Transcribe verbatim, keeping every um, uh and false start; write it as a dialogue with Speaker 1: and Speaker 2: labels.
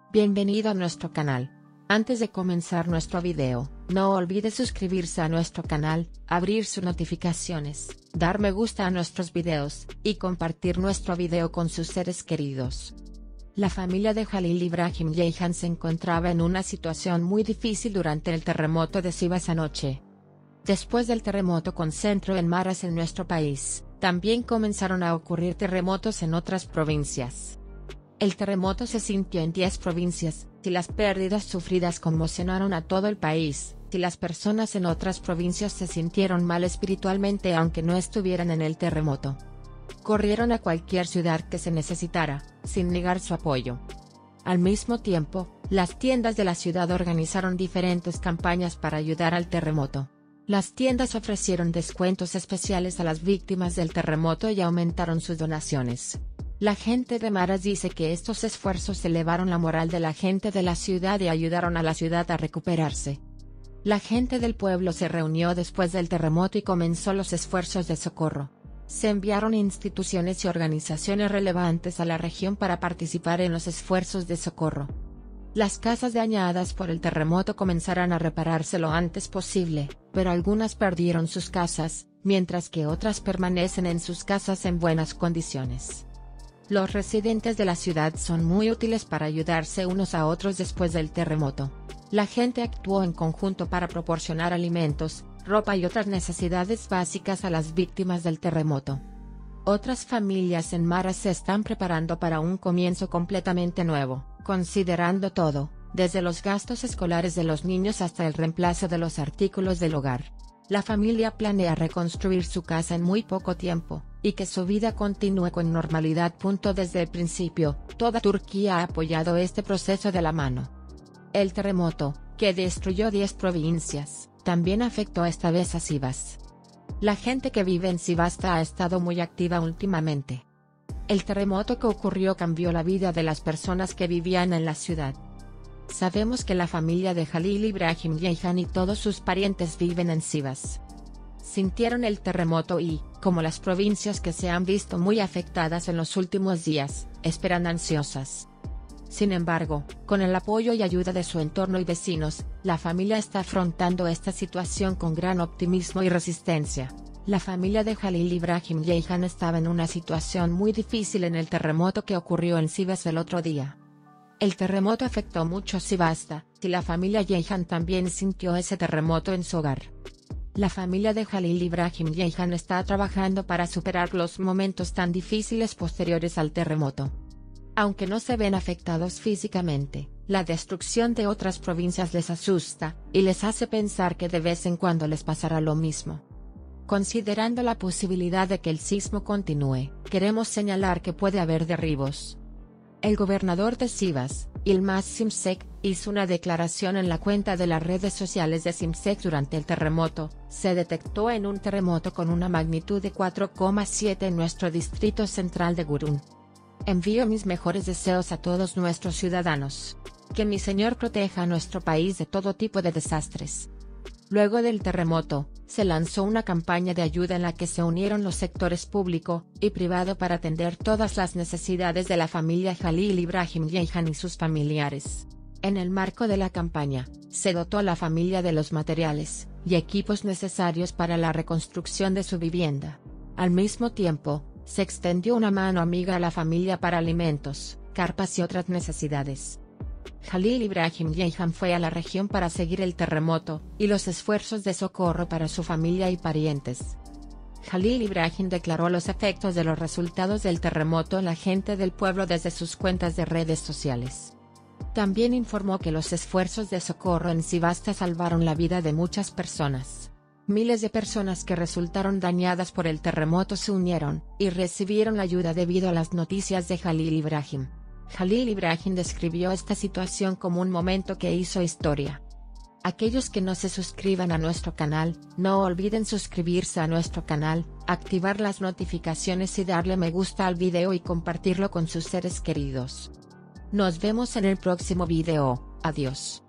Speaker 1: Bienvenido a nuestro canal. Antes de comenzar nuestro video, no olvide suscribirse a nuestro canal, abrir sus notificaciones, dar me gusta a nuestros videos, y compartir nuestro video con sus seres queridos. La familia de Jalil Ibrahim Ceyhan se encontraba en una situación muy difícil durante el terremoto de Sivas anoche. Después del terremoto con centro en Maras en nuestro país, también comenzaron a ocurrir terremotos en otras provincias. El terremoto se sintió en diez provincias, y las pérdidas sufridas conmocionaron a todo el país, y las personas en otras provincias se sintieron mal espiritualmente aunque no estuvieran en el terremoto. Corrieron a cualquier ciudad que se necesitara, sin negar su apoyo. Al mismo tiempo, las tiendas de la ciudad organizaron diferentes campañas para ayudar al terremoto. Las tiendas ofrecieron descuentos especiales a las víctimas del terremoto y aumentaron sus donaciones. La gente de Maras dice que estos esfuerzos elevaron la moral de la gente de la ciudad y ayudaron a la ciudad a recuperarse. La gente del pueblo se reunió después del terremoto y comenzó los esfuerzos de socorro. Se enviaron instituciones y organizaciones relevantes a la región para participar en los esfuerzos de socorro. Las casas dañadas por el terremoto comenzarán a repararse lo antes posible, pero algunas perdieron sus casas, mientras que otras permanecen en sus casas en buenas condiciones. Los residentes de la ciudad son muy útiles para ayudarse unos a otros después del terremoto. La gente actuó en conjunto para proporcionar alimentos, ropa y otras necesidades básicas a las víctimas del terremoto. Otras familias en Maras se están preparando para un comienzo completamente nuevo, considerando todo, desde los gastos escolares de los niños hasta el reemplazo de los artículos del hogar. La familia planea reconstruir su casa en muy poco tiempo, y que su vida continúe con normalidad. Desde el principio, toda Turquía ha apoyado este proceso de la mano. El terremoto, que destruyó diez provincias, también afectó esta vez a Sivas. La gente que vive en Sivas ha estado muy activa últimamente. El terremoto que ocurrió cambió la vida de las personas que vivían en la ciudad. Sabemos que la familia de Jalil Ibrahim Ceyhan y todos sus parientes viven en Sivas. Sintieron el terremoto y, como las provincias que se han visto muy afectadas en los últimos días, esperan ansiosas. Sin embargo, con el apoyo y ayuda de su entorno y vecinos, la familia está afrontando esta situación con gran optimismo y resistencia. La familia de Jalil Ibrahim Ceyhan estaba en una situación muy difícil en el terremoto que ocurrió en Sivas el otro día. El terremoto afectó mucho a Sivasta, y la familia Ceyhan también sintió ese terremoto en su hogar. La familia de Jalil Ibrahim Ceyhan está trabajando para superar los momentos tan difíciles posteriores al terremoto. Aunque no se ven afectados físicamente, la destrucción de otras provincias les asusta, y les hace pensar que de vez en cuando les pasará lo mismo. Considerando la posibilidad de que el sismo continúe, queremos señalar que puede haber derribos. El gobernador de Sivas, Yilmaz Şimşek, hizo una declaración en la cuenta de las redes sociales de Şimşek durante el terremoto. Se detectó en un terremoto con una magnitud de cuatro coma siete en nuestro distrito central de Gurun. Envío mis mejores deseos a todos nuestros ciudadanos. Que mi Señor proteja a nuestro país de todo tipo de desastres. Luego del terremoto, se lanzó una campaña de ayuda en la que se unieron los sectores público y privado para atender todas las necesidades de la familia Jalil Ibrahim Ceyhan y sus familiares. En el marco de la campaña, se dotó a la familia de los materiales y equipos necesarios para la reconstrucción de su vivienda. Al mismo tiempo, se extendió una mano amiga a la familia para alimentos, carpas y otras necesidades. Jalil Ibrahim Ceyhan fue a la región para seguir el terremoto y los esfuerzos de socorro para su familia y parientes. Jalil Ibrahim declaró los efectos de los resultados del terremoto en la gente del pueblo desde sus cuentas de redes sociales. También informó que los esfuerzos de socorro en Sivasta salvaron la vida de muchas personas. Miles de personas que resultaron dañadas por el terremoto se unieron y recibieron la ayuda debido a las noticias de Jalil Ibrahim. Jalil Ibrahim describió esta situación como un momento que hizo historia. Aquellos que no se suscriban a nuestro canal, no olviden suscribirse a nuestro canal, activar las notificaciones y darle me gusta al video y compartirlo con sus seres queridos. Nos vemos en el próximo video, adiós.